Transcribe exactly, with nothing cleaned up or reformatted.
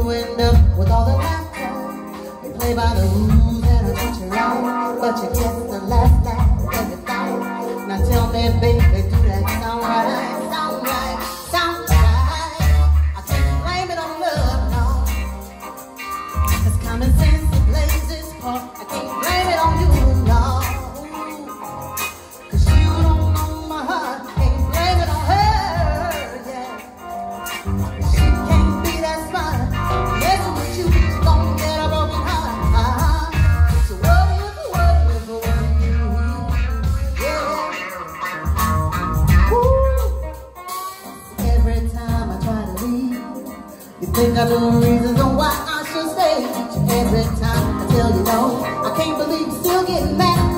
you end up with all the laughter. You play by the rules and I teach you wrong, but you get the last laugh every time. Now tell me, baby, do that sound right? Sound right, sound right. I can't blame it on love, no. Cause common sense it plays its part. I can't blame it on you, no. Cause you don't know my heart. Can't blame it on her, yeah. She can't be that smart. Messing with you, she gon' get a broken heart. Uh-huh. So what is the word is the word you, yeah. Woo. Every time I try to leave, you think I know reasons on why I should stay. Every time I tell you no, I can't believe you're still getting mad.